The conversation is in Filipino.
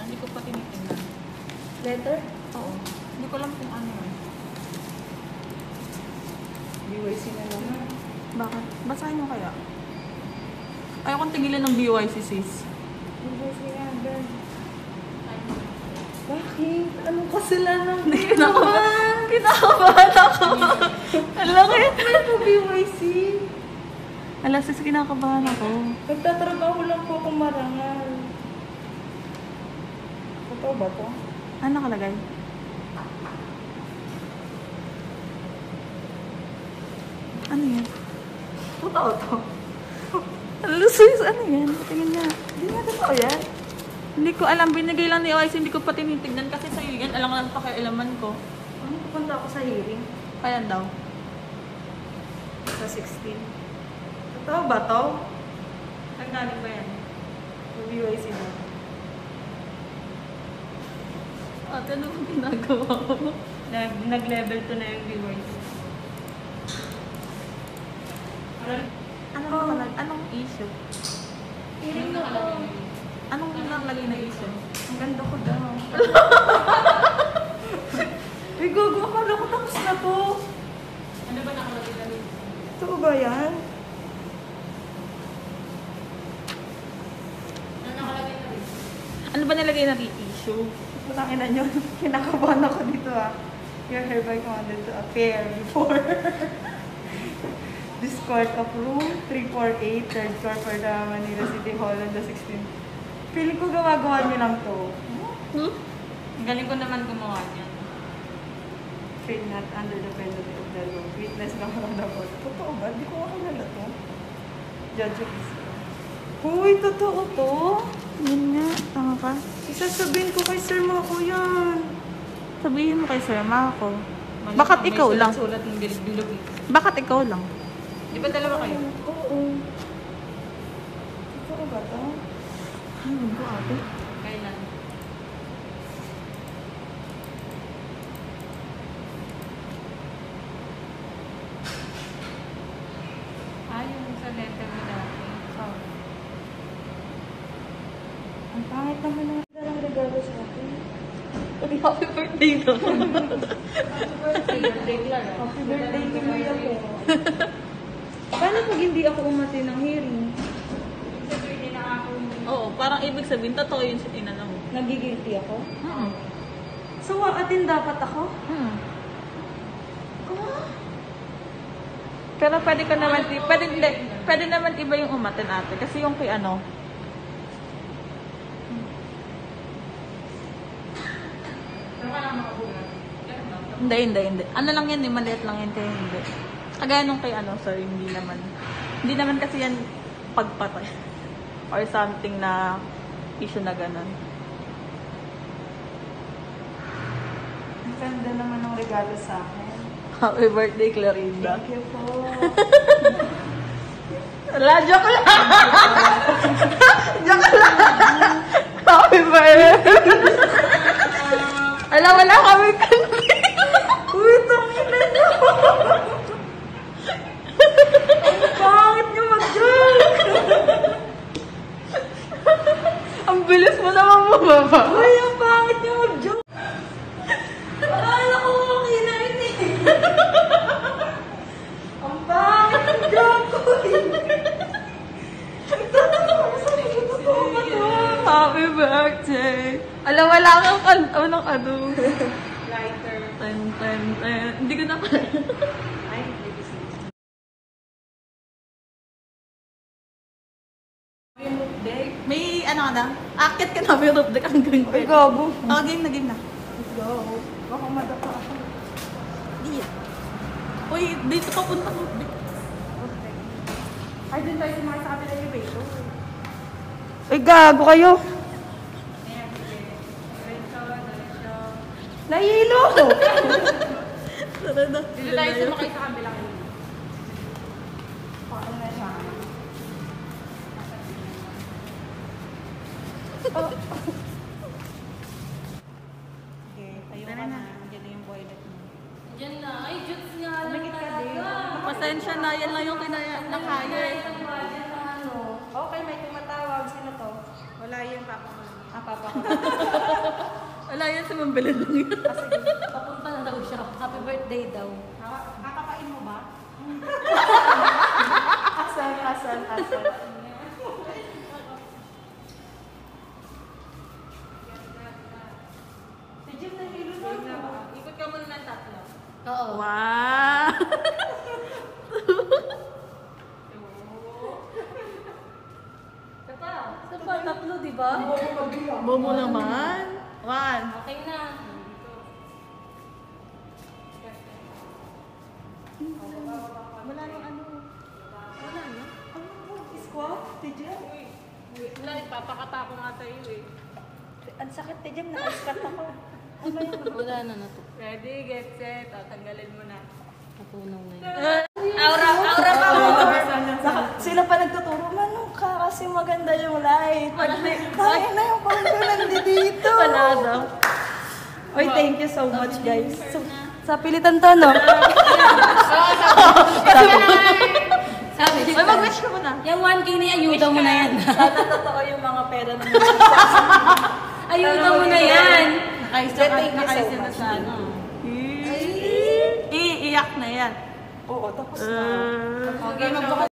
Hindi ko pa tinitingnan. Letter? Oo. Hindi ko alam kung ano yun. BYC na naman. Bakit? Basahin mo kaya? Ayokong tigilan ng BYC, sis. BYC nga, girl. Bakit? Anong kasalanan? Kinakabahan ako. Alam ko yun. Ano po BYC? Alam, sis, kinakabahan ako. Nagtatrabaho lang po akong marangal. Totoo ba to? Ano nakalagay? Ano yan? Totoo to. Alam, sis, ano yan? Patingin nga. Hindi nga totoo yan. Hindi ko alam. Binigay lang ni OIC. Hindi ko pa tinitignan kasi sa'yo yan. Alam ko lang pakialaman ko. Ano, pupunta ako sa hearing? Kaya daw. Sa 16. Totoo ba to? Saan galing ba yan? Sa BYC na. Ate, ano bang ginagawa mo? Nag-level 2 na yung BYC. Anong issue? Hearing na to. Anong nakalagay na issue? Ang ganda ko daw. Uy, gago. Akala ko tapos na to. Ano ba nakalagay na issue? Totoo ba yan? Ano nakalagay na issue? Ano ba nilagay na issue? Matangin na nyo. Kinakabahan ako dito You're hereby commanded to appear before this court of room 348, third floor for the Manila City Hall on the 16th. Feeling ko gumagawa nyo lang to. Ang galing ko naman gumawa niya. Fail not under the penalty of the law. Witness lang from the court. Totoo ba? Hindi ko makilala to. Judge of Israel. Uy, totoo to? Yun nga, tama ka. Isasabihin ko kay Sir Mako yan. Sabihin mo kay Sir Mako. Bakit ikaw lang? Sulat ng bilog-bilog eh. Bakit ikaw lang? Di ba dalawa kayo? Oo. Totoo ba to? Ay, ko ate. Kailan? Yung sa letter mo dati. Oh. Ang pangit naman ng regalo sa akin. Happy birthday no? Happy birthday, Clara. Happy birthday to Kuya ko. Paano pag hindi ako umati ng hearing? Sabihin na ako. Oo, parang ibig sabihin, totoo yun sa tinanong mo. Nagigilty ako? Hmm. So, waatin dapat ako? Hmm. Pero pwede ka naman, pwede naman iba yung umatin ate. Kasi yung kay ano, hindi. Ano lang yan, maliit lang yan kaya hindi. Kagaya nung kay ano, sir, hindi naman. Hindi naman kasi yan pagpatay. Or something na issue na ganun. Ang ganda naman ng regalo sa akin. Happy birthday, Clorinda. Thank you po. Wala, joke lang! Joke lang! Happy birthday! Alam, wala kami kanina. Uy, tangina niyo! Ang pangit niyo mag-joke! Ang bilis mo naman bumaba. Uy, ang pangit niyo mag-joke! Akala ko okay na rin eh. Ang pangit ng joke ko eh. Totoo ba to? Happy birthday! Alam, wala kang anong ano. Lighter. Ten. Hindi ko na kaya. Ay, BBC. Yung roof deck. May ano ka na? Akit ka na, may roof deck hanggang Ay, gago. Oh, game na. Let's go. Baka madapa ako. Di. Uy, dito ka punta roof deck. Ay, dun tayo sumakay sa kapila yung beto. Ay, gago kayo. Nahihilo! Tara na. Dito tayo sumakay sa kabilang hilo. Paano na siya? Okay, tayo ka na. Diyan na yung boylet mo. Diyan na. Ay, Diyos nga lang Tumingit ka din. talaga. Pasensya na, yan lang yung nakaya. Ano? Okay, may tumatawag. Sino to? Wala yan, papa mo lang. Ah, papa ko. Wala yan, sa mambilad lang yun. Papunta na daw siya. Happy birthday daw. Kakapain mo ba? Asal. Si Jim na hilo na. Ikot ka muna ng tatlo. Oo. Wow! Sa pa, tatlo, di ba? Momo naman. One. Okay na. Wala nang ano. Wala na. Squat, si Jim. Wala, ipapakata ko nga sa'yo eh. Ang sakit, si Jim. Naka-squat ako. Wala na na to. Ready, get set. O, tanggalin mo na. Natunaw na yun. Aura pa mo. Sila pa nagtuturo, manong ka kasi maganda yung light. Kaya na yung phone ko nandito. Panado. Oy, thank you so much, guys. Sa pilitan to, no? Sabi Ay, mag-wish ka muna. yung 1K na yung ayuda mo na yan. Sana totoo yung mga pera na Ayuda mo na yan. Thank you so much. sa ano. Iiyak na yan. Oo, tapos na. Okay,